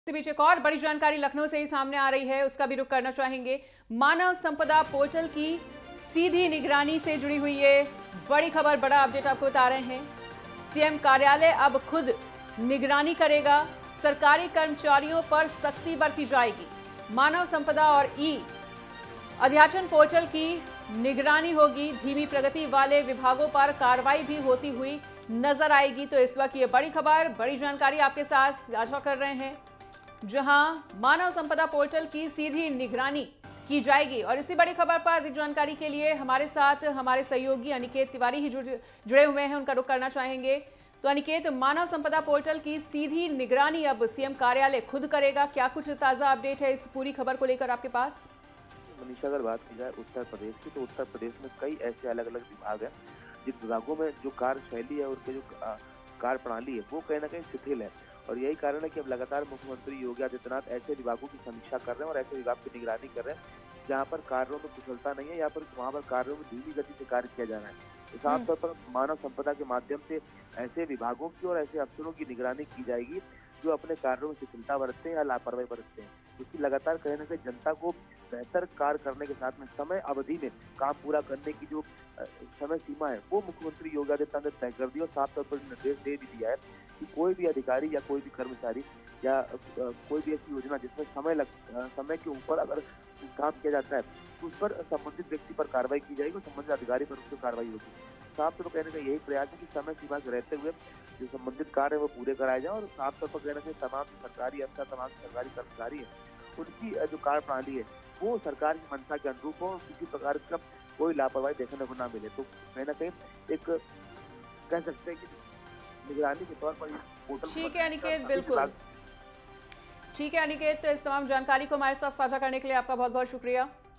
इसी बीच एक और बड़ी जानकारी लखनऊ से ही सामने आ रही है, उसका भी रुख करना चाहेंगे। मानव संपदा पोर्टल की सीधी निगरानी से जुड़ी हुई ये बड़ी खबर, बड़ा अपडेट आपको बता रहे हैं। सीएम कार्यालय अब खुद निगरानी करेगा, सरकारी कर्मचारियों पर सख्ती बरती जाएगी। मानव संपदा और ई अध्याचन पोर्टल की निगरानी होगी, धीमी प्रगति वाले विभागों पर कार्रवाई भी होती हुई नजर आएगी। तो इस वक्त ये बड़ी खबर, बड़ी जानकारी आपके साथ साझा कर रहे हैं, जहां मानव संपदा पोर्टल की सीधी निगरानी की जाएगी। और इसी बड़ी खबर पर अधिक जानकारी के लिए हमारे साथ हमारे सहयोगी अनिकेत तिवारी ही जुड़े हुए हैं, उनका रुख करना चाहेंगे। तो अनिकेत, मानव संपदा पोर्टल की सीधी निगरानी अब सीएम कार्यालय खुद करेगा, क्या कुछ ताजा अपडेट है इस पूरी खबर को लेकर आपके पास? मनीषा, अगर बात की जाए उत्तर प्रदेश की, तो उत्तर प्रदेश में कई ऐसे अलग अलग विभाग हैं जिन विभागों में जो कार्यशैली है, उनके जो कार्य प्रणाली है, वो कहीं ना कहीं शिथिल है। और यही कारण है कि अब लगातार मुख्यमंत्री योगी आदित्यनाथ ऐसे विभागों की समीक्षा कर रहे हैं और ऐसे विभाग की निगरानी कर रहे हैं जहाँ पर कार्यों में कुशलता नहीं है या फिर वहाँ पर कार्यों में धीमी गति से कार्य किया जा रहा है। साफ तौर पर मानव संपदा के माध्यम से ऐसे विभागों की और ऐसे अफसरों की निगरानी की जाएगी जो अपने कार्यों में शिथिलता बरतते हैं या लापरवाही बरतते हैं, क्योंकि लगातार कहीं ना कहीं जनता को बेहतर कार्य करने के साथ में समय अवधि में काम पूरा करने की जो समय सीमा है, वो मुख्यमंत्री योगी आदित्यनाथ ने तय कर दी और साफ तौर पर निर्देश दे भी दिया है कि कोई भी अधिकारी या कोई भी कर्मचारी या कोई भी ऐसी योजना जिसमें समय के ऊपर अगर काम किया जाता है तो उस पर संबंधित व्यक्ति पर कार्रवाई की जाएगी और संबंधित अधिकारी पर उस पर कार्रवाई होगी। साफ तौर पर कहने का यही प्रयास है कि समय सीमा से रहते हुए जो संबंधित कार्य है वो पूरे कराए जाए और साफ तौर पर कहना चाहिए तमाम सरकारी अफसर, तमाम सरकारी कर्मचारी है, उनकी जो कार्य प्रणाली है वो सरकार की मंशा के अनुरूप हो और किसी प्रकार का कोई लापरवाही देखने को ना मिले। तो कहीं ना कहीं एक कह सकते हैं कि निगरानी के तौर पर पोर्टल। ठीक है अनिकेत, बिल्कुल ठीक है अनिकेत, इस तमाम जानकारी को हमारे साथ साझा करने के लिए आपका बहुत बहुत शुक्रिया।